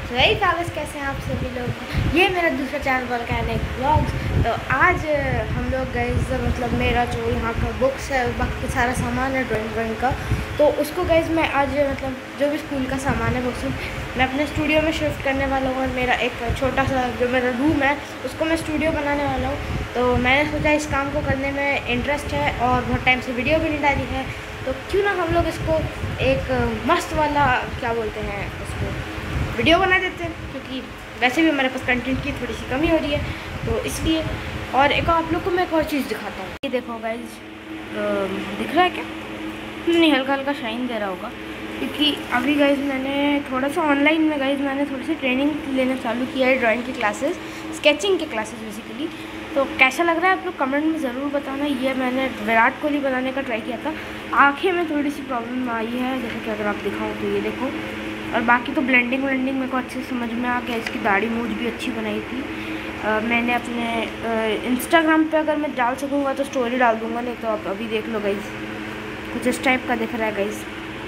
सही कागज़ कैसे हैं आप सभी लोग। ये मेरा दूसरा चैनल पर का है ब्लॉग्स। तो आज हम लोग गए मतलब मेरा जो यहाँ का बुक्स है बाकी सारा सामान है ड्राइंग का, तो उसको गए मैं आज मतलब जो भी स्कूल का सामान है वो सब मैं अपने स्टूडियो में शिफ्ट करने वाला हूँ। और मेरा एक छोटा सा जो मेरा रूम है उसको मैं स्टूडियो बनाने वाला हूँ। तो मैंने सोचा इस काम को करने में इंटरेस्ट है और बहुत टाइम से वीडियो भी नहीं डाली है, तो क्यों ना हम लोग इसको एक मस्त वाला क्या बोलते हैं उसको वीडियो बना देते हैं, क्योंकि वैसे भी हमारे पास कंटेंट की थोड़ी सी कमी हो रही है तो इसलिए। और एक आप लोग को मैं एक और चीज़ दिखाता हूँ। ये देखो गाइज, दिख रहा है क्या? नहीं, हल्का हल्का शाइन दे रहा होगा क्योंकि अभी गाइज मैंने थोड़ा सा ऑनलाइन में गाइज मैंने थोड़ी सी ट्रेनिंग लेना चालू किया है, ड्राइंग की क्लासेस, स्केचिंग की क्लासेस बेसिकली। तो कैसा लग रहा है आप लोग कमेंट में ज़रूर बताना। ये मैंने विराट कोहली बनाने का ट्राई किया था। आँखें में थोड़ी सी प्रॉब्लम आई है, जैसे कि अगर आप दिखाऊँ तो ये देखो। और बाकी तो ब्लेंडिंग मेरे को अच्छे से समझ में आ गया। इसकी दाढ़ी मूछ भी अच्छी बनाई थी। मैंने अपने इंस्टाग्राम पे अगर मैं डाल सकूँगा तो स्टोरी डाल दूँगा, नहीं तो आप अभी देख लो गाइज़, कुछ इस टाइप का दिख रहा है गाइज़।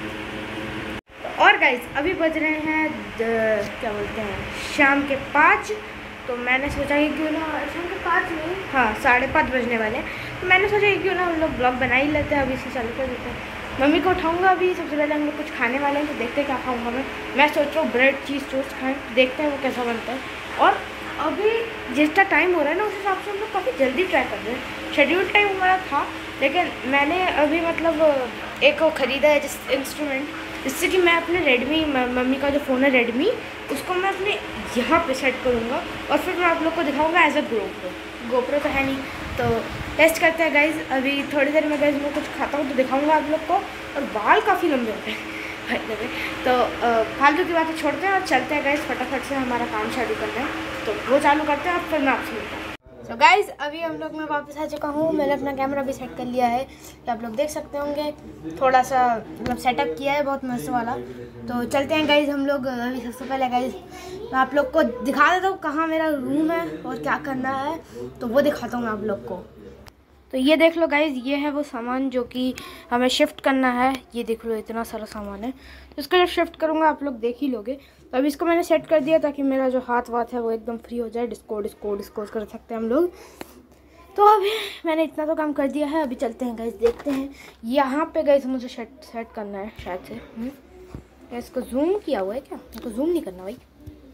और गाइज़ अभी बज रहे हैं क्या बोलते हैं शाम के 5। तो मैंने सोचा कि क्यों ना शाम के 5 नहीं, हाँ 5:30 बजने वाले हैं। तो मैंने सोचा कि क्यों ना हम लोग ब्लॉग बना ही लेते हैं, अभी इसे चालू कर देते हैं। मम्मी को उठाऊंगा अभी। सबसे पहले हम लोग कुछ खाने वाले हैं, तो देखते हैं क्या खाऊंगा मैं सोच रहा हूँ ब्रेड चीज़ टोस्ट खाएँ, देखते हैं वो कैसा बनता है। और अभी जितना टाइम हो रहा है ना उस हिसाब से हम लोग काफ़ी जल्दी ट्राई कर रहे हैं। शेड्यूल टाइम हमारा था, लेकिन मैंने अभी मतलब एक वो ख़रीदा है जिस इंस्ट्रूमेंट, जिससे कि मैं अपने रेडमी, मम्मी का जो फ़ोन है रेडमी, उसको मैं अपने यहाँ पे सेट करूँगा और फिर मैं आप लोग को दिखाऊँगा एज अ गोप्रो तो है नहीं, तो टेस्ट करते हैं गाइज़। अभी थोड़ी देर में गाइज़ मैं कुछ खाता हूँ तो दिखाऊँगा आप लोग को। और बाल काफ़ी लंबे होते हैं भाई, तो फालतू की बातें छोड़ते हैं और चलते हैं गाइज़ फटाफट से हमारा काम चालू करते हैं। तो वो चालू करते हैं और फिर मैं आपसे मिलता हूँ। तो गाइज़ अभी हम लोग मैं वापस आ चुका हूँ। मैंने अपना कैमरा भी सेट कर लिया है, तो आप लोग देख सकते होंगे। थोड़ा सा मतलब सेटअप किया है बहुत मस्त वाला। तो चलते हैं गाइज़ हम लोग। अभी सबसे पहले गाइज़ मैं आप लोग को दिखा देता हूँ कहाँ मेरा रूम है और क्या करना है, तो वो दिखाता हूँ मैं आप लोग को। तो ये देख लो गाइज़, ये है वो सामान जो कि हमें शिफ्ट करना है। ये देख लो इतना सारा सामान है, तो इसको जब शिफ्ट करूँगा आप लोग देख ही लोगे। तो अभी इसको मैंने सेट कर दिया ताकि मेरा जो हाथ वाथ है वो एकदम फ्री हो जाए। डिस्कोज कर सकते हैं हम लोग। तो अभी मैंने इतना तो काम कर दिया है, अभी चलते हैं गाइज़ देखते हैं यहाँ पे गाइज़ मुझे सेट करना है शायद से। इसको जूम किया हुआ है क्या? इसको जूम नहीं करना भाई,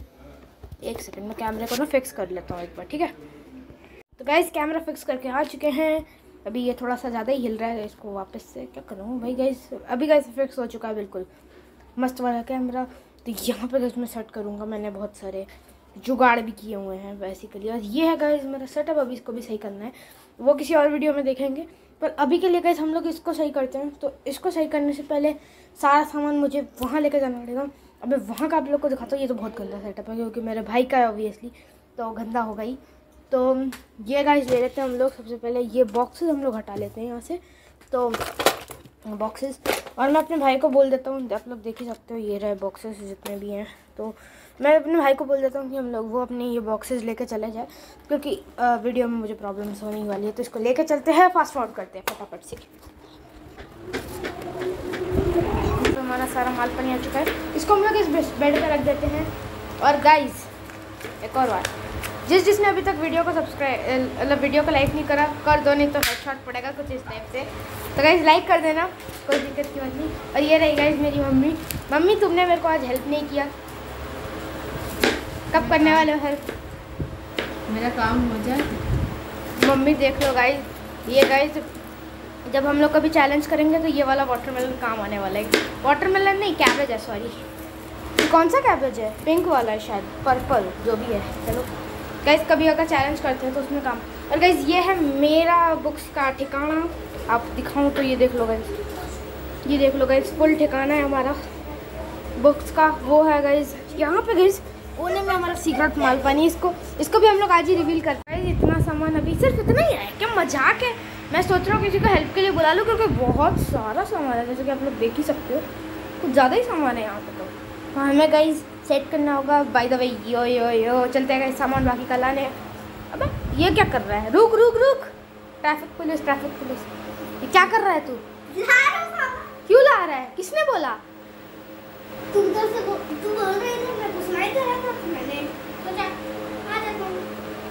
एक सेकेंड में कैमरे को ना फिक्स कर लेता हूँ एक बार, ठीक है। तो गाइज़ कैमरा फिक्स करके आ चुके हैं। अभी ये थोड़ा सा ज़्यादा ही हिल रहा है, इसको वापस से क्या करूँ भाई गाइज़। अभी गाइज़ फिक्स हो चुका है बिल्कुल मस्त वाला कैमरा। तो यहाँ पे गाइज़ मैं सेट करूँगा। मैंने बहुत सारे जुगाड़ भी किए हुए हैं बेसिकली। और ये है गाइज़ मेरा सेटअप। अभी इसको भी सही करना है, वो किसी और वीडियो में देखेंगे, पर अभी के लिए गाइज़ हम लोग इसको सही करते हैं। तो इसको सही करने से पहले सारा सामान मुझे वहाँ लेकर जाना पड़ेगा। अभी वहाँ का आप लोग को दिखाता हूँ। ये तो बहुत गंदा सेटअप है क्योंकि मेरे भाई का है ऑब्वियसली, तो गंदा होगा ही। तो ये गाइस ले लेते हैं हम लोग। सबसे पहले ये बॉक्सेस हम लोग हटा लेते हैं यहाँ से, तो बॉक्सेस। और मैं अपने भाई को बोल देता हूँ, आप लोग देख ही सकते हो ये रहे बॉक्सेस जितने भी हैं। तो मैं अपने भाई को बोल देता हूँ कि हम लोग वो अपने ये बॉक्सेस लेके चले जाए, क्योंकि वीडियो में मुझे प्रॉब्लम्स होने वाली है। तो इसको लेके चलते हैं, फास्ट फॉरवर्ड करते हैं फटाफट से। तो हमारा सारा माल पानी आ चुका है, इसको हम लोग इस बेड पर रख देते हैं। और गाइज एक और बात, जिसने अभी तक वीडियो को सब्सक्राइब मतलब वीडियो को लाइक नहीं करा, कर दो, नहीं तो हेडशॉट पड़ेगा कुछ इस टाइप से। तो गाइज़ लाइक कर देना, कोई दिक्कत की बात नहीं। और ये रही गाइज़ मेरी मम्मी तुमने मेरे को आज हेल्प नहीं किया, कब करने वाले हो हेल्प? मेरा काम हो जाए। मम्मी देख लो गाइज़, ये गाइज़ जब हम लोग कभी चैलेंज करेंगे तो ये वाला वाटरमेलन काम आने वाला है। वाटरमेलन नहीं, कैबेज है, सॉरी। कौन सा कैबेज है? पिंक वाला है शायद, पर्पल, जो भी है। चलो गाइज़ कभी अगर चैलेंज करते हैं तो उसमें काम। और गाइज़ ये है मेरा बुक्स का ठिकाना। आप दिखाऊं तो ये देख लो गाइज़, ये देख लो गाइज़ फुल ठिकाना है हमारा बुक्स का। वो है गाइज़ यहाँ पे गाइज़ कोने में हमारा सीक्रेट माल पानी। इसको भी हम लोग आज ही रिवील करते हैं। इतना सामान अभी सिर्फ इतना ही है, क्या मजाक है। मैं सोच रहा हूँ किसी को हेल्प के लिए बुला लूँ, क्योंकि बहुत सारा सामान है, जैसे कि आप लोग देख ही सकते हो, कुछ ज़्यादा ही सामान है यहाँ पे। तो हाँ हमें गाइज़ सेट करना होगा। बाय द वे यो चलते हैं सामान बाकी का लाने। अबे ये क्या कर रहा है? रुक ट्रैफिक पुलिस ये क्या कर रहा है तू? क्यों ला रहा है? किसने बोला? तुम बोल रहे थे, मैं कुछ नहीं कर रहा।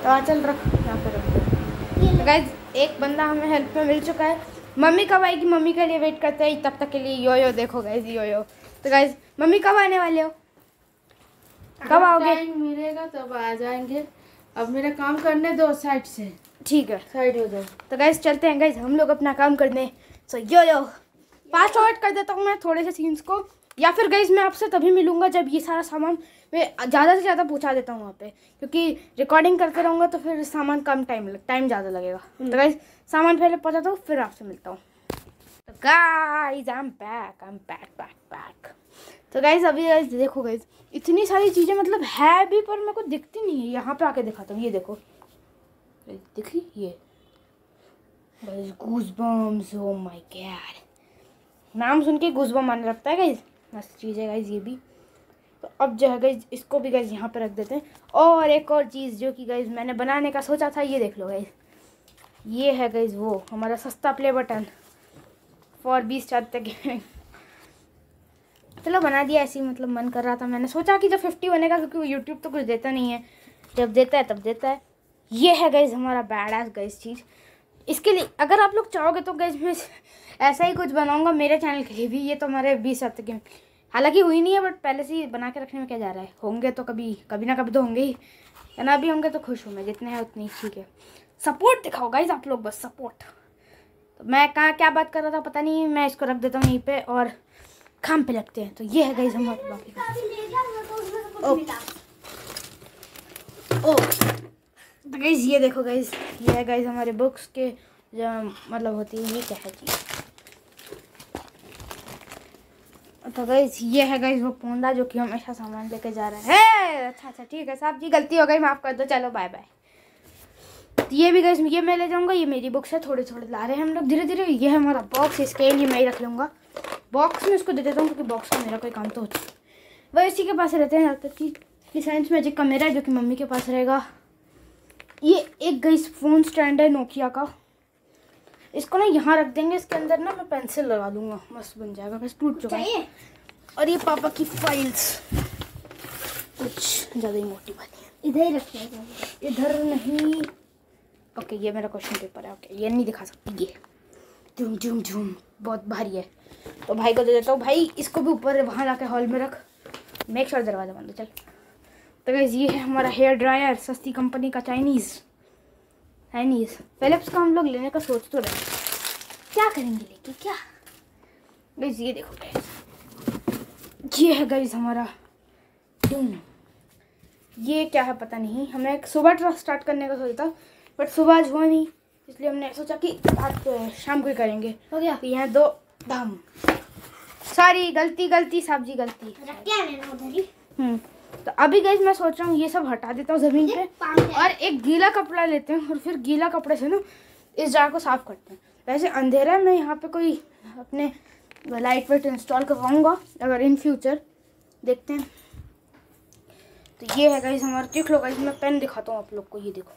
तो चल रख यहाँ पे रख दो। तो गाइज एक बंदा हमें हेल्प में मिल चुका है। मम्मी कब आएगी, मम्मी के लिए वेट करते हैं। तब तक के लिए यो देखो गाइज यो। तो गाइज मम्मी कब आने वाले हो, कब आओगे? टाइम मिलेगा तब आ जाएंगे। अब मेरा काम करने दो साइड से। ठीक है साइड हो जाओ। तो गाइज चलते हैं गाइज हम लोग अपना काम करने। सो यो फास्ट फॉरवर्ड कर देता हूँ मैं थोड़े से सीन्स को, या फिर गाइज मैं आपसे तभी मिलूंगा जब ये सारा सामान मैं ज़्यादा से ज़्यादा पहुँचा देता हूँ वहाँ पे, क्योंकि रिकॉर्डिंग करते रहूँगा तो फिर सामान कम टाइम ज़्यादा लगेगा। तो गाइज सामान पहले पहुँचाता हूँ फिर आपसे मिलता हूँ। तो गाइज आई एम बैक। तो गाइज अभी गाइज देखो गाइज इतनी सारी चीज़ें मतलब है भी पर मेरे को दिखती नहीं है। यहाँ पे आके दिखाता हूँ, ये देखो दिख रही ये गूज़बम्स। ओह माय गॉड, नाम सुन के गूज़बम्स आने लगता है गाइज। मस्त चीज़ है गाइज ये भी। तो अब जो है गाइज इसको भी गाइज यहाँ पे रख देते हैं। और एक और चीज़ जो कि गाइज मैंने बनाने का सोचा था, ये देख लो गाइज, ये है गाइज वो हमारा सस्ता प्ले बटन फॉर 20 तक। चलो बना दिया ऐसे ही, मतलब मन कर रहा था, मैंने सोचा कि जब 50 बनेगा, क्योंकि यूट्यूब तो कुछ देता नहीं है, जब देता है तब देता है। ये है गाइज हमारा बैड एस गाइज चीज़। इसके लिए अगर आप लोग चाहोगे तो गाइज मैं ऐसा ही कुछ बनाऊंगा मेरे चैनल के लिए भी। ये तो हमारे 20 तक के हालांकि हुई नहीं है, बट पहले से ही बना के रखने में क्या जा रहा है। होंगे तो कभी ना कभी तो होंगे ही, या ना भी होंगे तो खुश हूँ मैं, जितने हैं उतने ही ठीक है। सपोर्ट दिखाओ गाइज आप लोग, बस सपोर्ट। तो मैं कहाँ क्या बात कर रहा था पता नहीं, मैं इसको रख देता हूँ यहीं पे और काम पे लगते हैं। तो ये है गाइज हमारे बाकी तो गाइज ये देखो गाइज, ये है गाइज हमारे बुक्स के जो मतलब होती है, ये क्या है चीज़। तो गाइज ये है गाइज वो पोंदा जो कि हमेशा सामान लेके जा रहा है। अच्छा ठीक है साहब जी, गलती हो गई, माफ़ कर दो, चलो बाय बाय। तो ये भी गाइज ये मैं ले जाऊँगा, ये मेरी बुक्स है, थोड़े ला रहे हैं हम लोग धीरे धीरे। ये है हमारा बॉक्स, इसके लिए मैं ही रख लूँगा। बॉक्स में इसको दे देता हूँ क्योंकि बॉक्स में मेरा कोई काम तो होता है, वह इसी के पास रहते हैं यहाँ तक कि साइंस मैजिक का मेरा है जो कि मम्मी के पास रहेगा। ये एक गाइस फ़ोन स्टैंड है नोकिया का, इसको ना यहाँ रख देंगे, इसके अंदर ना मैं पेंसिल लगा दूंगा, मस्त बन जाएगा। बस टूट चुका है। और ये पापा की फाइल्स कुछ ज़्यादा ही मोटी वाली है, इधर ही रखते हैं, इधर नहीं। ओके ये मेरा क्वेश्चन पेपर है, ओके ये नहीं दिखा सकती, ये झूम बहुत भारी है। तो भाई को दे देता हूँ, भाई इसको भी ऊपर वहाँ जाके हॉल में रख, मेक श्योर दरवाजा बंद चल। तो गाइस ये है हमारा हेयर ड्रायर, सस्ती कंपनी का, चाइनीज़ फिलिप्स का हम लोग लेने का सोच तो रहे, क्या करेंगे लेके क्या। गाइस ये देखो गाइस, ये है गाइस हमारा ये क्या है पता नहीं, हमने एक सुबह स्टार्ट करने का सोचा था बट सुबह आज हुआ नहीं, इसलिए हमने सोचा कि आज शाम को ही करेंगे। हो गया तो यहाँ 2 दाम, सॉरी गलती साहब जी गलती। तो अभी गाइस मैं सोच रहा हूँ ये सब हटा देता हूँ ज़मीन पे और एक गीला कपड़ा लेते हैं और फिर गीला कपड़े से ना इस जगह को साफ़ करते हैं। वैसे अंधेरा है, मैं यहाँ पे कोई अपने लाइट वेट इंस्टॉल करवाऊँगा अगर इन फ्यूचर, देखते हैं। तो ये है गाइस हमारा, देख लो गाइस मैं पेन दिखाता हूँ आप लोग को, ये देखो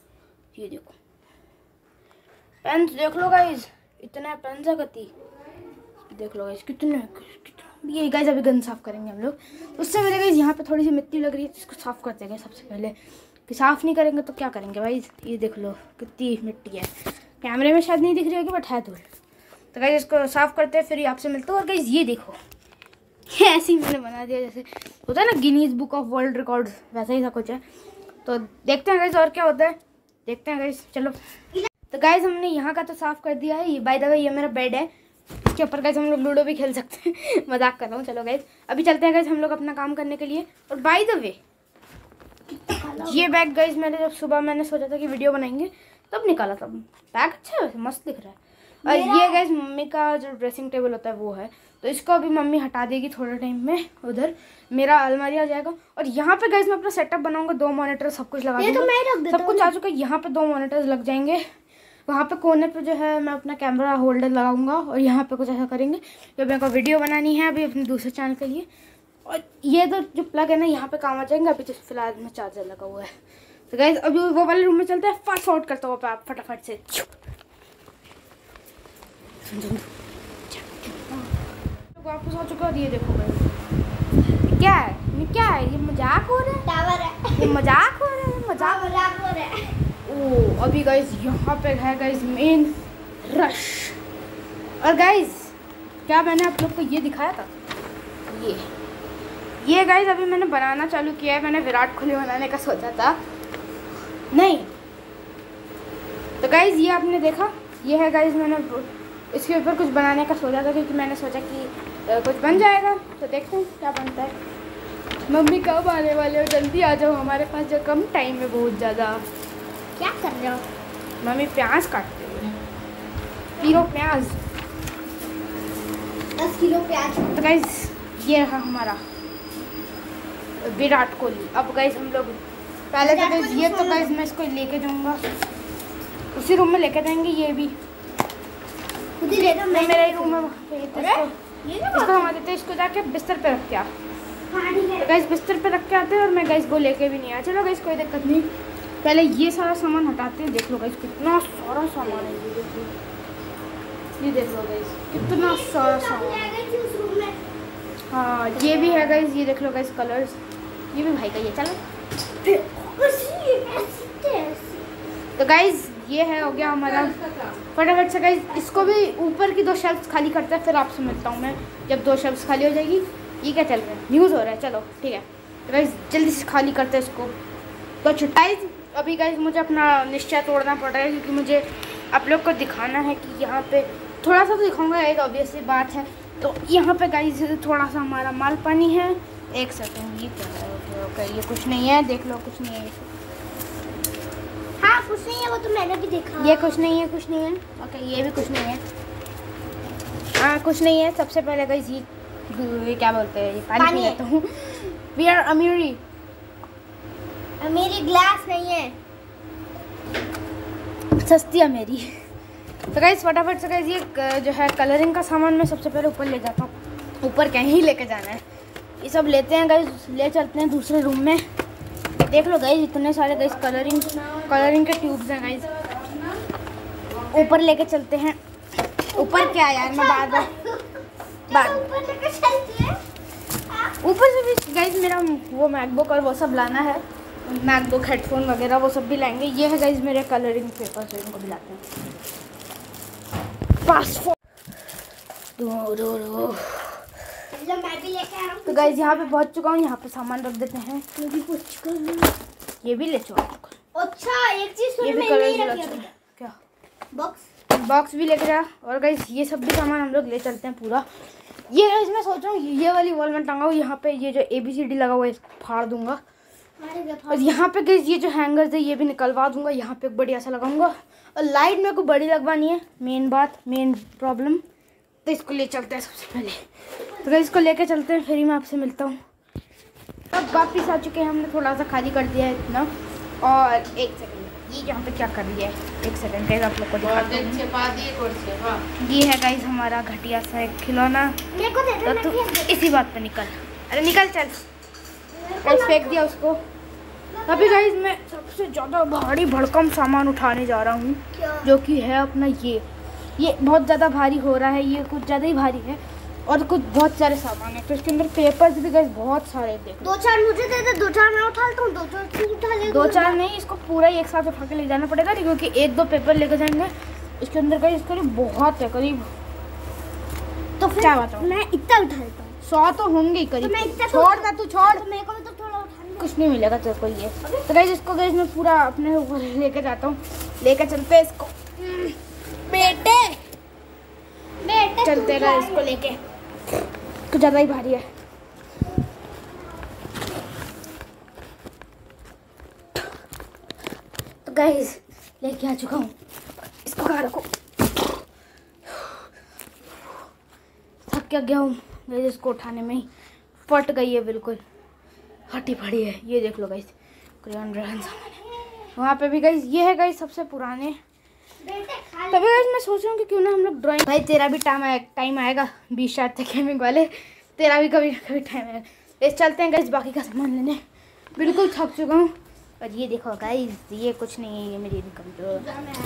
पेन देख लो गाइस, इतना पेन से गति देख लो गाइस कितने। ये गाइस अभी गन साफ़ करेंगे हम लोग, उससे मेरे गाइस यहाँ पे थोड़ी सी मिट्टी लग रही है, इसको साफ़ करते हैं सबसे पहले, कि साफ़ नहीं करेंगे तो क्या करेंगे भाई। ये देख लो कितनी मिट्टी है, कैमरे में शायद नहीं दिख रही होगी बट है धूल। तो गाइस इसको साफ़ करते हैं फिर आपसे मिलते हैं। और गाइस ये देखो ऐसे ही मैंने बना दिया जैसे होता है ना Guinness book of world record, वैसा ही सा कुछ है। तो देखते हैं गाइस और क्या होता है, देखते हैं गाइस चलो। तो गाइस हमने यहाँ का तो साफ़ कर दिया है। ये बाय द वे ये मेरा बेड है, इसके ऊपर गाइस हम लोग लूडो भी खेल सकते हैं मजाक कर रहा हूँ। चलो गाइस अभी चलते हैं गाइस हम लोग अपना काम करने के लिए। और बाय द वे ये बैग गाइस मैंने जब सुबह मैंने सोचा था कि वीडियो बनाएंगे तब निकाला था। बैग अच्छा है वैसे, मस्त दिख रहा है। और ये गाइस मम्मी का जो ड्रेसिंग टेबल होता है वो है, तो इसको अभी मम्मी हटा देगी थोड़े टाइम में, उधर मेरा अलमारी आ जाएगा। और यहाँ पे गाइस मैं अपना सेटअप बनाऊंगा, 2 मॉनिटर सब कुछ लगा दूंगा, सब कुछ आ चुका है। यहाँ पे 2 मॉनिटर्स लग जाएंगे, वहाँ पे कोने पे जो है मैं अपना कैमरा होल्डर लगाऊंगा। और यहाँ पे कुछ ऐसा करेंगे जब मेरे को वीडियो बनानी है अभी अपने दूसरे चैनल के लिए। और ये तो जो प्लग है ना यहाँ पे काम आ जाएंगे, अभी तो फिलहाल में चार्जर लगा हुआ है। तो गाइस अभी वो वाले रूम में चलते हैं, फास्ट फॉरवर्ड करता हूँ आप फटाफट से। वापस आ चुका और ये देखो गाइस क्या है ये मजाक हो रहा है, टावर है, ये मजाक हो रहा है, मजाक हो रहा है। ओ अभी गाइस यहाँ पे है गाइस मेन रश। और गाइस क्या मैंने आप लोग को ये दिखाया था, ये गाइस अभी मैंने बनाना चालू किया है। मैंने विराट कोहली बनाने का सोचा था, नहीं तो गाइस ये आपने देखा, ये है गाइस मैंने इसके ऊपर कुछ बनाने का सोचा था, क्योंकि मैंने सोचा कि कुछ बन जाएगा। तो देखते हैं क्या बनता है। मम्मी कब आने वाले हो, जल्दी आ जाओ, हमारे पास जो कम टाइम है बहुत ज़्यादा। क्या कर रहे हो? मम्मी प्याज काटते हुए, किलो प्याज, 10 किलो प्याज। तो गाइस ये रहा हमारा विराट कोहली। अब गाइस हम लोग पहले तो गाइस ये तो गाइस मैं इसको लेके जाऊंगा, उसी रूम में लेके जाएंगे। ये भी खुद ही लेकर मैं मेरा ही रूम है वहाँ पे। इसको हम देते हैं, इसको जाके बिस्तर पे रख के आ। तो गाइस बिस्तर पे रख के आते हैं, और मैं गाइस को लेके भी नहीं आया। चलो गाइस कोई दिक्कत नहीं, पहले ये सारा सामान हटाते हैं। देख लो गाइस कितना सारा सामान है, ये देख लो गाइस कितना सारा सामान। हाँ ये भी है गाइस, ये देख लो गाइस कलर्स, ये भी भाई का ये। चलो तो गाइस ये है हो गया हमारा फटाफट से गाइस। इसको भी ऊपर की 2 शेल्फ्स खाली करते हैं, फिर आपसे मिलता हूँ मैं जब 2 शेल्फ्स खाली हो जाएगी। ये क्या चल रहा है, न्यूज़ हो रहा है, चलो ठीक है। तो गाइस जल्दी से खाली करते हैं इसको। तो छुट्टाई अभी गाइस मुझे अपना निश्चय तोड़ना पड़ रहा है, क्योंकि मुझे आप लोग को दिखाना है कि यहाँ पे थोड़ा सा तो दिखाऊंगा, एक ऑब्वियस सी बात है। तो यहाँ पे गाइस थोड़ा सा हमारा माल पानी है। एक सेकंड, ये क्या है? ओके ये कुछ नहीं है, देख लो कुछ नहीं है। हाँ कुछ नहीं है, वो तो मैंने भी देखा। ये कुछ नहीं है, कुछ नहीं है। ओके ये भी कुछ नहीं है, हाँ कुछ नहीं है। सबसे पहले गाइस ये क्या बोलते हैं, ये पानी पी लेता हूँ। वी आर अमीरी, अमीरी ग्लास नहीं है, सस्ती अमीरी। तो गाइस फटाफट से गाइस ये जो है कलरिंग का सामान मैं सबसे पहले ऊपर ले जाता हूँ। ऊपर कहीं लेके जाना है, ये सब लेते हैं गाइस, ले चलते हैं दूसरे रूम में। देख लो गाइस इतने सारे गाइस कलरिंग के ट्यूब्स हैं गाइस, ऊपर लेके चलते हैं। ऊपर क्या यार, मैं ऊपर से भी गाइस मेरा वो मैकबुक और वो सब लाना है, मैकबुक हेडफोन वगैरह वो सब भी लाएंगे। ये है गाइस मेरे कलरिंग पेपर, से इनको भी लाते हैं। मैं भी लेके आ रहा हूं। तो गाइस यहाँ पे पहुँच चुका हूँ, यहाँ पे सामान रख देते हैं। ये भी पहुँच चुका हूँ, ये भी ले चुका। अच्छा एक चीज ये भी कलर क्या बॉक्स भी लेके जा। और गाइस ये सब भी सामान हम लोग ले चलते हैं पूरा। ये गाइस मैं सोच रहा हूँ ये वाली वॉल में टंगा हूँ, यहाँ पे ये जो ABCD लगा हुआ है इसको फाड़ दूंगा। और यहाँ पे गाइस ये जो हैंगर्स है ये भी निकलवा दूंगा, यहाँ पे बढ़िया सा लगाऊंगा। और लाइट मेरे को बड़ी लगवानी है, मेन प्रॉब्लम। तो इसको ले चलते हैं सबसे पहले। तो गाइस इसको लेके चलते हैं, फिर ही मैं आपसे मिलता हूँ। अब वापिस आ चुके हैं, हमने थोड़ा सा खाली कर दिया है इतना। और एक सेकंड, ये यहाँ पे क्या कर लिया है, एक सेकंड गाइस आप लोग को दिखाते हैं। ये है गाइस हमारा घटिया सा एक खिलौना। तो तू इसी बात पे निकल, अरे निकल चल। गाइस फेंक दिया उसको। अभी गाइस मैं सबसे ज़्यादा भारी भड़कम सामान उठाने जा रहा हूँ, जो कि है अपना ये बहुत ज़्यादा भारी हो रहा है, ये कुछ ज़्यादा ही भारी है। और कुछ बहुत सारे सामान है, तो इसके अंदर पेपर्स भी गाइस बहुत सारे। देखो 2-4 मुझे दे दे, 2-4 मैं उठा लेता हूँ, 2-4 तू उठा ले। 2-4 नहीं, इसको पूरा ही एक साथ उठा के ले जाना पड़ेगा, क्योंकि 1-2 पेपर लेके जाएंगे इसके अंदर गाइस। इसके लिए बहुत है, करीब तो फिर क्या बताऊँ मैं, इतना उठा लेता हूँ। 100 तो होंगे ही करीब। तो छोड़ ना, तू छोड़, तो मेरे को भी तो थोड़ा उठाना, कुछ नहीं मिलेगा तेरे को ये। तो गाइस इसको गाइस मैं पूरा अपने ऊपर लेके जाता हूँ, लेके चलते हैं इसको। बेटे चलते गाइस इसको लेके, तो ज़्यादा ही भारी है। तो गाइस लेके आ चुका हूँ, इसको कहाँ रखो, थक क्या गया हूँ गाइस, इसको उठाने में ही फट गई है, बिल्कुल हटी पड़ी है। ये देख लो गाइस क्रेयॉन सामान है वहाँ पे भी गाइस। ये है गाइस सबसे पुराने। तभी गाइस मैं सोच रहा हूँ कि क्यों ना हम लोग ड्राइंग, भाई तेरा भी टाइम आएगा 20 शायद तक गेमिंग वाले, तेरा भी कभी टाइम आएगा। इस चलते हैं गाइस बाकी का सामान लेने, बिल्कुल थक चुका हूँ। और ये देखो गाइस ये कुछ नहीं है, ये मेरी इनकम। तो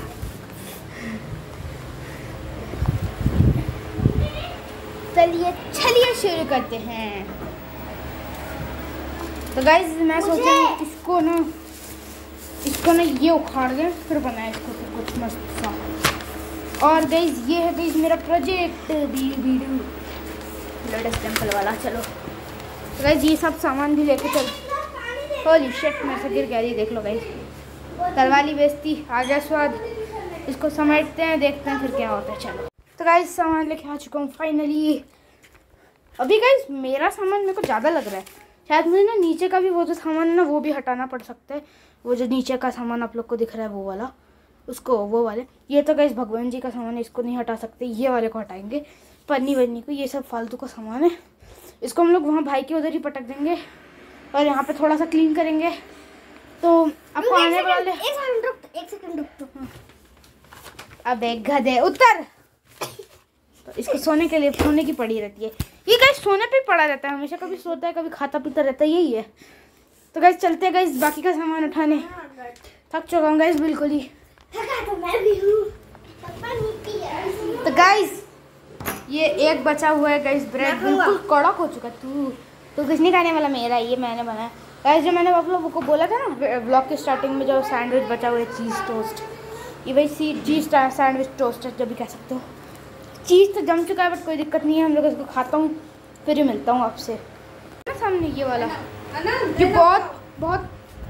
चलिए शुरू करते हैं। तो गाइस मैं सोचा इसको ना इसको ना ये उखाड़ दें फिर बनाए इसको फिर कुछ मस्त सा। और गाइस ये है गाइस मेरा प्रोजेक्ट वीडियो लोटस टेम्पल वाला। चलो तो गाइस ये सब सामान भी लेके चल। होली शिट मेरे से गिर गया। ये देख लो गाइस, तरवाली बेचती आ गया स्वाद। इसको समेटते हैं, देखते हैं फिर क्या होता है। चलो तो गाइस सामान लेके आ चुका हूँ फाइनली। अभी गाइस मेरा सामान मेरे को ज़्यादा लग रहा है, शायद मुझे ना नीचे का भी वो जो सामान है ना वो भी हटाना पड़ सकता है। वो जो नीचे का सामान आप लोग को दिख रहा है वो वाला, उसको वो वाले। ये तो गाइस भगवान जी का सामान है, इसको नहीं हटा सकते, ये वाले को हटाएंगे, पन्नी वन्नी को। ये सब फालतू का सामान है, इसको हम लोग वहाँ भाई के उधर ही पटक देंगे और यहाँ पे थोड़ा सा क्लीन करेंगे। तो आपको आने वाले एक सेकंड रुक तो। अब एक गधे उतर। तो इसको सोने के लिए सोने की पड़ी रहती है। ये गाइस सोने पे पड़ा रहता है हमेशा, कभी सोता है कभी खाता पीता रहता है, यही है। तो गाइस चलते हैं गाइस बाकी का सामान उठाने। थक चुका हूँ गाइस बिल्कुल ही। तो मैं भी हूँ। तो गाइस ये एक बचा हुआ है गाइस ब्रेड, बिल्कुल कड़क हो चुका। तू कुछ नहीं खाने वाला, मेरा ये मैंने बनाया। गाइस जो मैंने आप लोगों को बोला था ना ब्लॉग के स्टार्टिंग में, जो सैंडविच बचा हुआ है चीज़ टोस्ट, ये वही चीज़ सैंडविच टोस्ट है जो भी कह सकते हो। चीज़ तो जम चुका है बट कोई दिक्कत नहीं है, हम लोग इसको खाता हूँ फिर ही मिलता हूँ आपसे। सामने ये वाला ये बहुत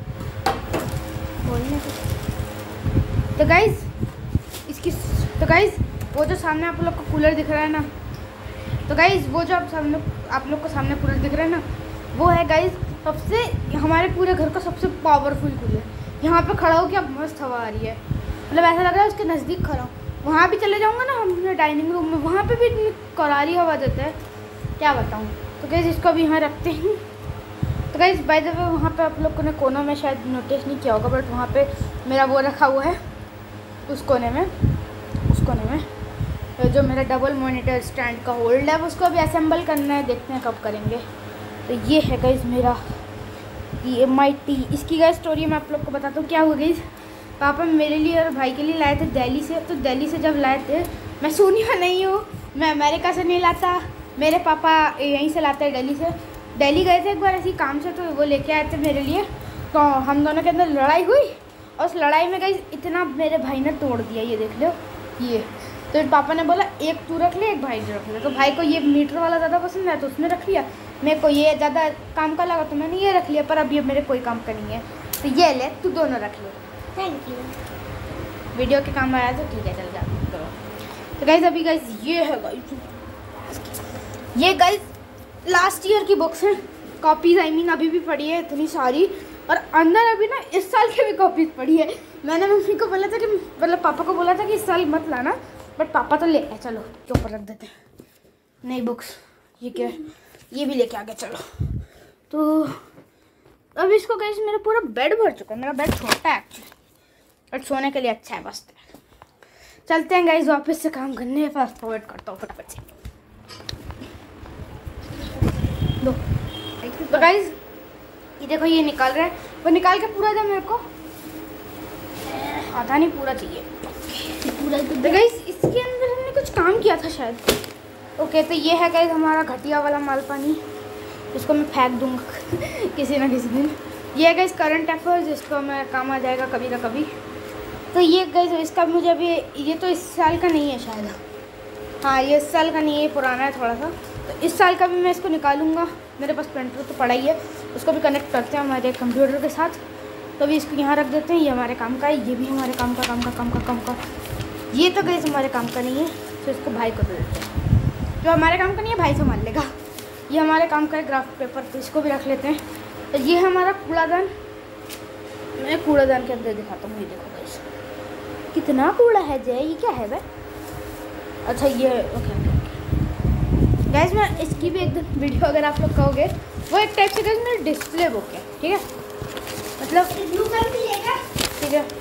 बोलने तो गाइस इसकी। तो गाइस वो जो सामने आप लोग को कूलर दिख रहा है ना, तो गाइस वो जो आप लोग को सामने कूलर दिख रहा है ना, वो है गाइस सबसे हमारे पूरे घर का सबसे पावरफुल कूलर। यहाँ पे खड़ा हो के अब मस्त हवा आ रही है, मतलब ऐसा लग रहा है उसके नज़दीक खड़ा हूँ। वहाँ भी चले जाऊँगा ना हम डाइनिंग रूम में, वहाँ पे भी इतनी करारी हवा देता है क्या बताऊँ। तो गाइस इसको अभी यहाँ रखते हैं। तो गाइस बाय द वे वहाँ पे आप लोग ने कोनों में शायद नोटिस नहीं किया होगा बट वहाँ पे मेरा वो रखा हुआ है, उस कोने में जो मेरा डबल मॉनिटर स्टैंड का होल्ड है, उसको अभी असेंबल करना है, देखते हैं कब करेंगे। तो ये है गाइस मेरा ये MIT। इसकी गाइस स्टोरी मैं आप लोग को बताता हूँ क्या हुआ गाइस। पापा मेरे लिए और भाई के लिए लाए थे दिल्ली से। तो दिल्ली से जब लाए थे, मैं सोनिया नहीं हूँ, मैं अमेरिका से नहीं लाता, मेरे पापा यहीं से लाते हैं दिल्ली से। दिल्ली गए थे एक बार ऐसी काम से, तो वो लेके आए थे मेरे लिए। तो हम दोनों के अंदर लड़ाई हुई और उस लड़ाई में गाइस इतना मेरे भाई ने तोड़ दिया, ये देख लो ये। तो पापा ने बोला एक तू रख ले एक भाई रख ले। तो भाई को ये मीटर वाला ज़्यादा पसंद है तो उसने रख लिया, मेरे को ये ज़्यादा काम का लगा तो मैंने ये रख लिया, पर अब ये मेरे कोई काम का नहीं है तो ये ले तू दोनों रख ले। Thank you. वीडियो के काम आया तो ठीक है चल जा करो। तो गाइस अभी गाइस ये है गाइस, ये गाइस लास्ट ईयर की बुक्स हैं, कॉपीज़ आई मीन अभी भी पड़ी है इतनी सारी। और अंदर अभी ना इस साल की भी कॉपीज़ पड़ी है। मैंने मम्मी को बोला था कि मतलब पापा को बोला था कि इस साल मत लाना, बट पापा तो ले आए। चलो के ऊपर रख देते हैं नई बुक्स। ये क्या है, ये भी लेके आ गया। चलो तो अब इसको गाइस मेरा पूरा बेड भर चुका है। मेरा बेड छोटा है एक्चुअली बट सोने के लिए अच्छा है बस। चलते हैं गाइस वापस से काम करने, फास्ट फॉरवर्ड करता हूँ फटाफट से। दो तो गाइस ये देखो ये निकाल रहा है, वो निकाल के पूरा दे मेरे को, आधा नहीं पूरा चाहिए पूरा। तो गाइस इसके अंदर हमने कुछ काम किया था शायद। ओके तो ये है गाइस हमारा घटिया वाला माल पानी, इसको मैं फेंक दूंगा किसी ना किसी दिन। ये है गाइस करंट अफेयर्स, जिसको मैं काम आ जाएगा कभी ना कभी। तो ये गाइस इसका मुझे अभी ये तो इस साल का नहीं है शायद, हाँ ये इस साल का नहीं है, पुराना है थोड़ा सा। तो इस साल का भी मैं इसको निकालूंगा, मेरे पास प्रिंटर तो पड़ा ही है, उसको भी कनेक्ट करते हैं हमारे कंप्यूटर के साथ। तो अभी इसको यहाँ रख देते हैं, ये हमारे काम का है, ये भी हमारे काम का। ये तो गाइस हमारे काम का नहीं है तो इसको भाई को दे देते हैं, जो हमारे काम का नहीं है भाई संभाल लेगा। ये हमारे काम का है ग्राफ पेपर, तो इसको भी रख लेते हैं। तो ये है हमारा कूड़ादान, मैं कूड़ादान के अंदर दिखाता हूँ। ये देखो गाइस कितना कूड़ा है जय, ये क्या है भाई। अच्छा ये ओके गाइस मैं इसकी भी एक दिन वीडियो अगर आप लोग कहोगे, वो एक टाइप से गाइस मेरी डिस्प्ले बुक है, ठीक है, मतलब ठीक है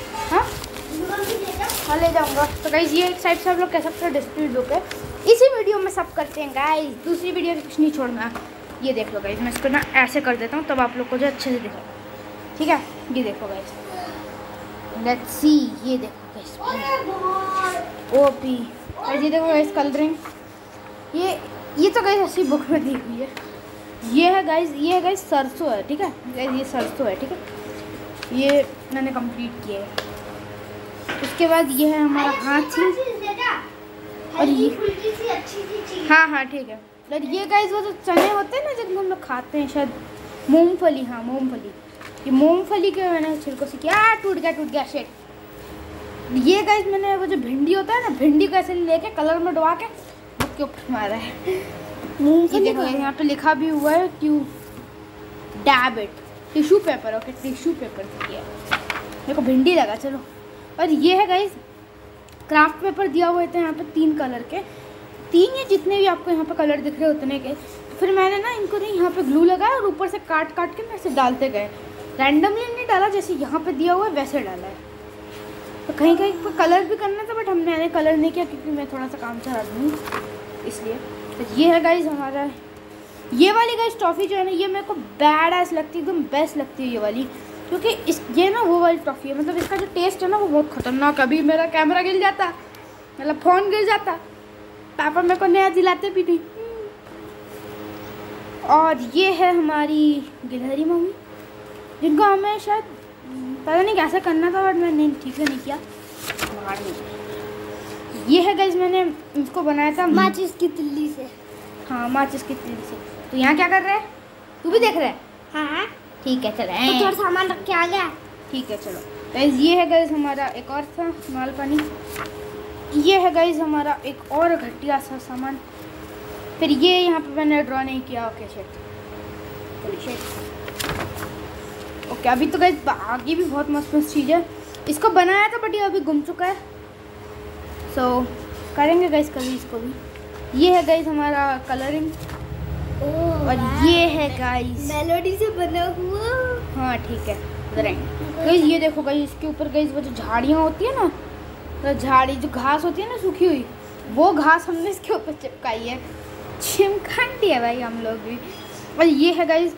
हाँ ले जाऊँगा। तो गाइस ये एक साइड से आप लोग कह सकते हो डिस्प्ले बुक है। इसी वीडियो में सब करते हैं गाइस, दूसरी वीडियो में कुछ नहीं छोड़ना। ये देख लो गाइस, मैं इसको ना ऐसे कर देता हूँ तब आप लोग को जो अच्छे से दिखा, ठीक है। ये देखो गाइस, लेट्स सी, ये देखो गाइस ओपी, ये देखो गाइस कलरिंग, ये तो गाइस ऐसी बुक में दी हुई है। ये है गाइस सरसों है, ठीक है गाइस, ये सरसों है, ठीक है। ये मैंने कंप्लीट किया है। उसके बाद ये है हमारा हाथी और ये हाँ हाँ ठीक है। और ये गाइस वो जो चने होते हैं ना जिनको हम लोग खाते हैं शायद, मूंगफली, हाँ मूंगफली, ये मूंगफली के मैंने छिलकों से किया। टूट गया शेट। ये गाइस मैंने वो जो भिंडी होता है ना, भिंडी को ऐसे लेके कलर में डुबा के उसके ऊपर मारा है। मूंगफली देखो यहाँ पे लिखा भी हुआ है to dab it, tissue paper. Okay tissue paper से किया। देखो भिंडी लगा। चलो, और ये है गाइस क्राफ्ट पेपर दिया हुए थे यहाँ पे 3 कलर के, 3 या जितने भी आपको यहाँ पे कलर दिख रहे उतने के। तो फिर मैंने ना इनको नहीं यहाँ पे ग्लू लगाया और ऊपर से काट के मैं ऐसे डालते गए। रैंडमली नहीं डाला, जैसे यहाँ पे दिया हुआ है वैसे डाला है। तो कहीं पर कलर भी करना था बट मैंने कलर नहीं किया क्योंकि मैं थोड़ा सा काम चला दूँ इसलिए। तो ये है गाइस हमारा, ये वाली गाइस टॉफ़ी जो है ना ये मेरे को बैड एस लगती है, एकदम बेस्ट लगती है ये वाली, क्योंकि ये ना वो वाली टॉफ़ी है, मतलब इसका जो टेस्ट है ना वो बहुत ख़तरनाक। अभी मेरा कैमरा गिर जाता, मतलब फ़ोन गिर जाता, पापा मेरे को नया दिलाते भी नहीं। और ये है हमारी गिलहरी मम्मी, जिनको हमें शायद पता नहीं कैसे करना था बट मैंने ठीक से नहीं किया। ये है गाइस मैंने इसको बनाया था माचिस की तिल्ली से। हाँ माचिस की तिल्ली से। तो यहाँ क्या कर रहे हैं, तू भी देख रहा है? हाँ ठीक है चलो, तो थोड़ा सामान रख के आ गया। ठीक है चलो गाइस। ये है गाइस हमारा एक और था माल पानी। ये है गाइस हमारा एक और घटिया सा सामान। फिर ये यहाँ पे मैंने ड्रॉ नहीं किया। ओके शेट। ओके अभी तो गाइस आगे भी बहुत मस्त चीज़ है। इसको बनाया था बट ये अभी गुम चुका है, सो करेंगे गाइस कभी इसको भी। ये है गाइस हमारा कलरिंग। और ये है गाइस मेलोडी से बना हुआ। हाँ ठीक है गाइस। ये देखो गाइस इसके ऊपर गाइस वो जो झाड़ियाँ होती है ना, तो झाड़ी जो घास होती है ना सूखी हुई, वो घास हमने इसके ऊपर चिपकाई है। चिमकांडी है भाई हम लोग भी। और ये है गाइस,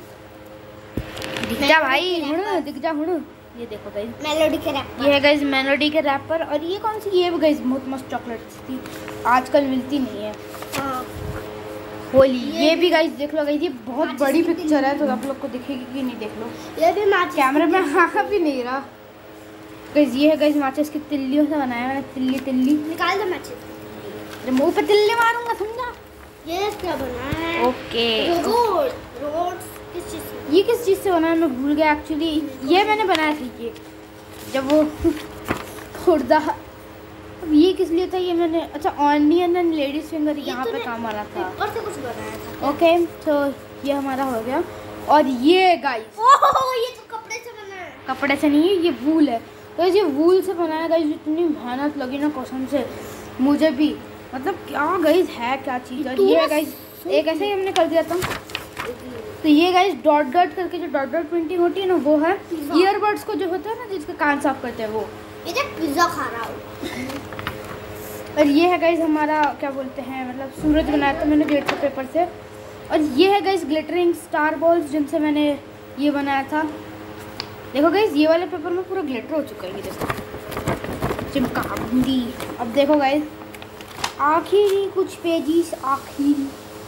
दिख जा भाई, दिख जा। ये देखो गाइस मेलोडी के रैपर। ये है गाइस मेलोडी के रैपर। और ये कौन सी, ये भी गाइस बहुत मस्त चॉकलेट थी, आजकल मिलती नहीं है। हाँ होली। ये भी गाइस देख लो गाइस, ये बहुत बड़ी पिक्चर है तो आप लोग को दिखेगी कि नहीं देख लो। ये भी माचिस कैमरे में हाँ भी नहीं रहा गाइस। ये है गाइस माचिस की तिल्लियों से बनाया मैंने। तिल्ली निकाल दो माचिस, मुँह पे तिल्ली मारूंगा समझा। ये क्या बना है? ओके रोड किस चीज़ से? ये किस चीज़ से बना है मैं भूल गया एक्चुअली। ये मैंने बनाया था ये जब वो खुर्दा। अब ये किस लिए था ये मैंने, अच्छा ऑनियन एंड लेडीज फिंगर यहाँ पे काम आ रहा था। और से कुछ बनाया था। ओके तो ये हमारा हो गया। और ये गाइस ओह ये तो कपड़े से बना है। कपड़े से नहीं है, ये वूल है। तो ये वूल से बनाया गाइस। इतनी मेहनत लगी ना कसम से मुझे भी, मतलब क्या गाइस है क्या चीज़। और ये गाइस एक ऐसे ही हमने कर दिया था। तो ये गाइस डॉट करके जो डॉट प्रिंटिंग होती है ना वो है। ईयरबड्स को जो होता है ना जिसके कान साफ करते हैं वो। ये तो पिज्जा खा रहा हूँ। और ये है गाइस हमारा क्या बोलते हैं, मतलब सूरज बनाया था मैंने ग्लिटर पेपर से। और ये है गाइस ग्लिटरिंग स्टार बॉल्स जिनसे मैंने ये बनाया था। देखो गाइस ये वाले पेपर में पूरा ग्लिटर हो चुका है, ये देखो चिमकाऊंगी। अब देखो गाइस आखिरी कुछ पेजेस आखिरी।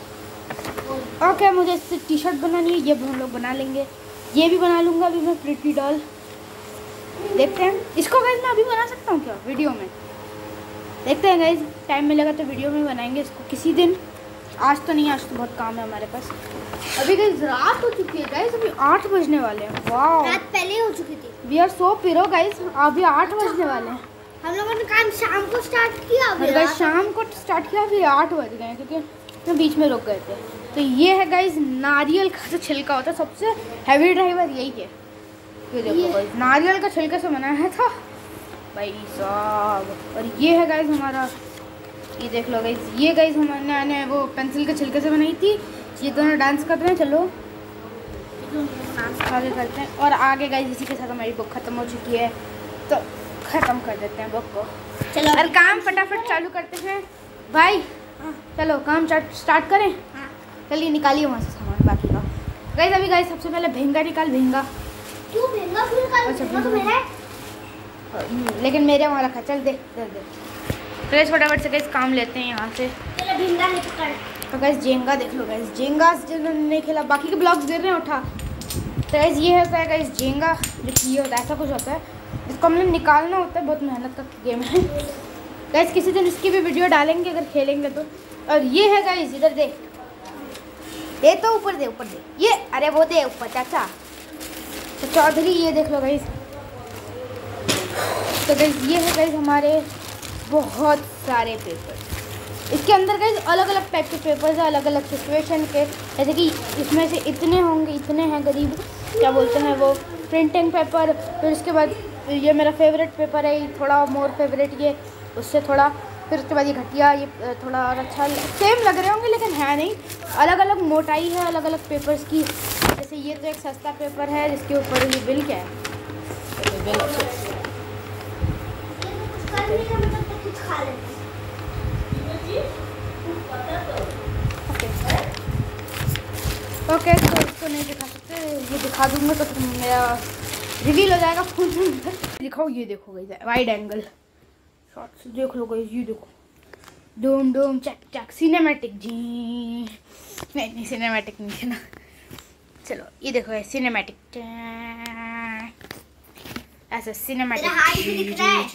ओके मुझे इससे टी शर्ट बनानी है, ये भी हम लोग बना लेंगे। ये भी बना लूँगा अभी मैं प्रिटी डॉल। देखते हैं इसको गाइस मैं अभी बना सकता हूँ क्या वीडियो में, देखते हैं गाइस टाइम मिलेगा तो वीडियो में बनाएंगे इसको किसी दिन। आज तो नहीं, आज तो बहुत काम है हमारे पास। अभी गाइस रात हो चुकी है गाइस, अभी 8 बजने वाले हैं। वाह रात पहले हो चुकी थी। वी आर सो पिरो गाइस, अभी 8 बजने वाले हैं। हम लोगों ने काम शाम को स्टार्ट किया। और गाइस शाम को स्टार्ट किया फिर 8 बज गए क्योंकि हम बीच में रुक गए थे। तो ये है गाइस नारियल का जो छिलका होता है, सबसे हैवी ड्राइवर यही है। ये देखो गाइस नारियल का छिलके से बनाया था भाई साहब। और ये है गाइस हमारा, ये देख लो गाइस, ये गाइस हमने वो पेंसिल के छिलके से बनाई थी। ये दोनों डांस कर रहे हैं, चलो आगे करते हैं। और आगे गाइस इसी के साथ हमारी बुक ख़त्म हो चुकी है तो ख़त्म कर देते हैं बुक को। चलो और काम फटाफट चालू करते हैं भाई। चलो काम स्टार्ट करें। चलिए निकालिए वहाँ से सामान बाकी का। गाइस अभी गाइस सबसे पहले भेंगा निकाल। भेंगा क्यों महंगा फूल का? अच्छा, वो तो मेरा है। लेकिन मेरे वहाँ रखा, चल दे दे दे। तो गाइस फटाफट से गाइस काम लेते हैं यहाँ से। चलो भिंगा नहीं पकड़। तो गाइस जेंगा देख लो गाइस, जेंगा जिन्होंने नहीं खेला बाकी के ब्लॉग्स दे रहे हैं उठा। तो गाइस ये होता है गाइस झींगा, जो कि ये होता है, ऐसा कुछ होता है, इसको हमने निकालना होता है। बहुत मेहनत का गेम है गाइस। किसी दिन इसकी भी वीडियो डालेंगे अगर खेलेंगे तो। और ये है गाइस, इधर दे तो ऊपर दे ये, अरे वो दे ऊपर चाचा। तो चौधरी ये देख लो गाइस। तो गाइस ये है गाइस हमारे बहुत सारे पेपर। इसके अंदर गाइस अलग अलग टाइप के पेपर्स हैं, अलग अलग सिचुएशन के। जैसे कि इसमें से इतने होंगे, इतने हैं करीब, क्या बोलते हैं वो, प्रिंटिंग पेपर। फिर उसके बाद ये मेरा फेवरेट पेपर है, थोड़ा मोर फेवरेट ये, उससे थोड़ा। फिर उसके बाद ये घटिया, ये थोड़ा और अच्छा सेम लग रहे होंगे लेकिन है नहीं, अलग अलग मोटाई है अलग अलग पेपर्स की। जैसे ये तो एक सस्ता पेपर है जिसके ऊपर ये बिल क्या है, तो बिल ओके। तो इसको नहीं दिखा सकते, ये दिखा दूंगा तो फिर मेरा रिवील हो जाएगा फोन में। दिखाओ, ये देखो गाइस वाइड एंगल शॉट्स, देख लो गाइस, ये देखो डूम डूम चक चक सिनेमैटिक जी। नहीं सिनेमैटिक नहीं है ना, चलो ये देखो गाइस सिनेमैटिक, ऐसा सिनेमैटिक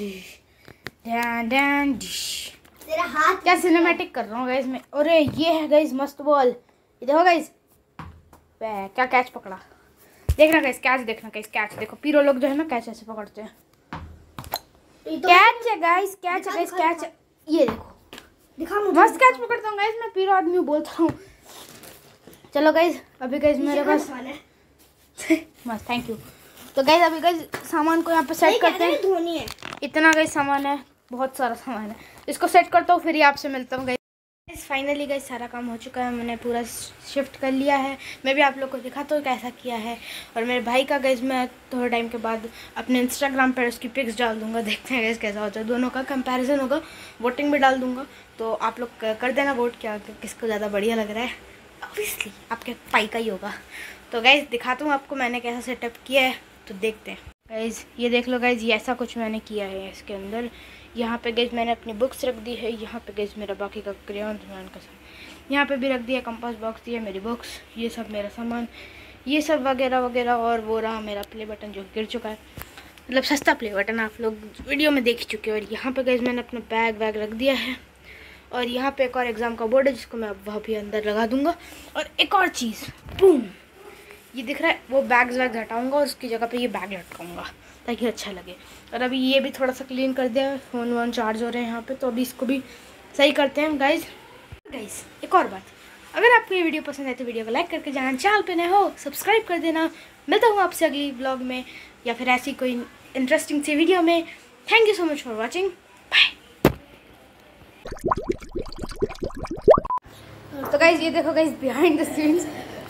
तेरा हाथ क्या सिनेमैटिक कर रहा हूँ गाइस मैं। अरे ये है गाइस मस्त बॉल, ये देखो गाइस क्या कैच पकड़ा। देखना गाइस कैच, देखना गाइस कैच देखो। पीरो लोग जो है ना कैच ऐसे पकड़ते हैं। कैच है गाइस, कैच है गाइस, कैच। ये देखो दिखा मुझे, मस्त कैच पकड़ता हूँ गाइस मैं, पीरो आदमी बोलता हूँ। चलो गाइस अभी गाइस मेरे पास मस्त, थैंक यू। तो गाइस अभी गाइस सामान को यहाँ पे सेट करते हैं। धोनी है इतना गाइस सामान है, बहुत सारा सामान है, इसको सेट करता हूँ फिर ही आपसे मिलता हूँ गाइस। फाइनली गाइस सारा काम हो चुका है, मैंने पूरा शिफ्ट कर लिया है। मैं भी आप लोग को दिखाता हूँ कैसा किया है। और मेरे भाई का गाइस मैं थोड़े टाइम के बाद अपने इंस्टाग्राम पर उसकी पिक्स डाल दूँगा, देखते हैं गाइस कैसा होता है। दोनों का कंपैरिजन होगा, वोटिंग भी डाल दूँगा, तो आप लोग कर देना वोट, क्या किसको ज़्यादा बढ़िया लग रहा है। ऑब्वियसली आपके भाई का ही होगा। तो गाइस दिखाता हूँ आपको मैंने कैसा सेटअप किया है, तो देखते हैं गाइस। ये देख लो गाइस, ये ऐसा कुछ मैंने किया है इसके अंदर। यहाँ पे गाइस मैंने अपनी बुक्स रख दी है, यहाँ पे गाइस मेरा बाकी का क्रेयॉन का सामान यहाँ पे भी रख दिया, कंपास बॉक्स दिया, मेरी बुक्स, ये सब मेरा सामान, ये सब वगैरह वगैरह। और वो रहा मेरा प्ले बटन जो गिर चुका है, मतलब सस्ता प्ले बटन, आप लोग वीडियो में देख चुके हो। और यहाँ पे गाइस मैंने अपना बैग वैग रख दिया है। और यहाँ पे एक और एग्ज़ाम का बोर्ड है जिसको मैं वहाँ भी अंदर लगा दूँगा। और एक और चीज़, बूम, ये दिख रहा है, वो बैग्स वैग हटाऊँगा और उसकी जगह पे ये बैग लटकाऊँगा ताकि अच्छा लगे। और अभी ये भी थोड़ा सा क्लीन कर दिया, फ़ोन वोन चार्ज हो रहे हैं यहाँ पे, तो अभी इसको भी सही करते हैं गाइस। एक और बात, अगर आपको ये वीडियो पसंद है तो वीडियो को लाइक करके जाना, चैनल पे नए हो सब्सक्राइब कर देना। मिलता हूँ आपसे अगली ब्लॉग में या फिर ऐसी कोई इंटरेस्टिंग सी वीडियो में। Thank you so much for watching, bye. तो गाइस ये देखो गाइस बिहाइंड द सीन्स,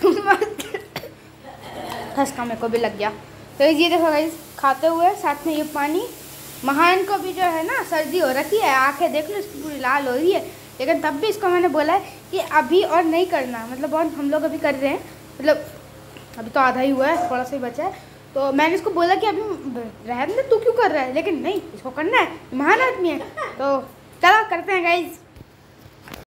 धसका मेरे को भी लग गया। तो ये देखो गाइस खाते हुए साथ में ये पानी, महान को भी जो है ना सर्दी हो रखी है, आंखें देख लो इसकी पूरी लाल हो रही है, लेकिन तब भी इसको मैंने बोला है कि अभी और नहीं करना, मतलब और हम लोग अभी कर रहे हैं, मतलब अभी तो आधा ही हुआ है, थोड़ा सा ही बचा है। तो मैंने इसको बोला कि अभी रहने दे, तू क्यों कर रहा है, लेकिन नहीं इसको करना है, महान आदमी है। तो चलो करते हैं गाइस।